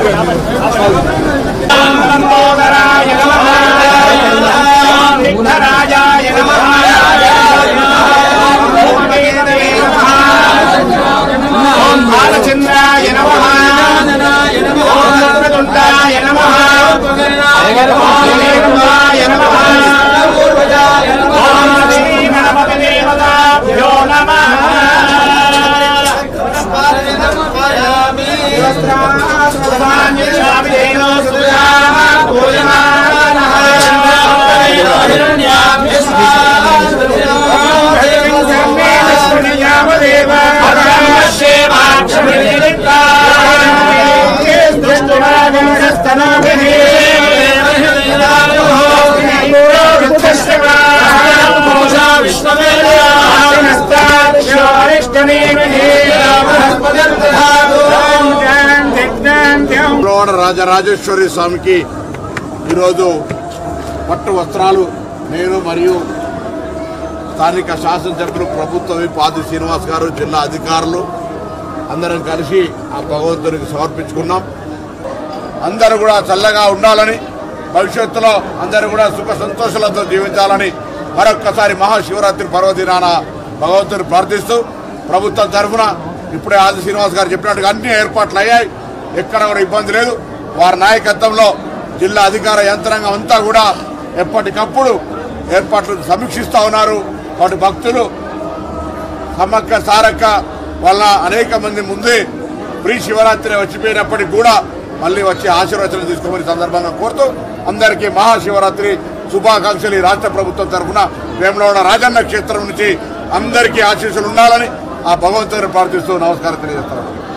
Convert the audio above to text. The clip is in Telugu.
రాజరాజేశ్వరి స్వామికి ఈరోజు పట్టు వస్త్రాలు నేను మరియు స్థానిక శాసనసభ్యులు ప్రభుత్వ పాది శ్రీనివాస్ గారు జిల్లా అధికారులు అందరం కలిసి ఆ భగవంతునికి సమర్పించుకున్నాం. అందరూ కూడా చల్లగా ఉండాలని, భవిష్యత్తులో అందరూ కూడా సుఖ సంతోషాలతో జీవించాలని మరొక్కసారి మహాశివరాత్రి పర్వదినాన భగవంతుని ప్రార్థిస్తూ ప్రభుత్వం తరఫున ఇప్పుడే ఆది శ్రీనివాస్ గారు చెప్పినట్టుగా అన్ని ఏర్పాట్లు అయ్యాయి. ఎక్కడ కూడా ఇబ్బంది లేదు. వారి నాయకత్వంలో జిల్లా అధికార యంత్రాంగం అంతా కూడా ఎప్పటికప్పుడు ఏర్పాట్లు సమీక్షిస్తూ ఉన్నారు. వాటి భక్తులు సమ్మక్క సారక్క వల్ల అనేక మంది ముందే ప్రీ శివరాత్రి వచ్చిపోయినప్పటికీ కూడా మళ్ళీ వచ్చి ఆశీర్వచనం తీసుకోమని సందర్భంగా కోరుతూ అందరికీ మహాశివరాత్రి శుభాకాంక్షలు రాష్ట్ర ప్రభుత్వం తరఫున వేములవాడ రాజన్న క్షేత్రం నుంచి అందరికీ ఆశీస్సులు ఉండాలని ఆ భగవంతుని ప్రార్థిస్తూ నమస్కారం తెలియజేస్తున్నాను.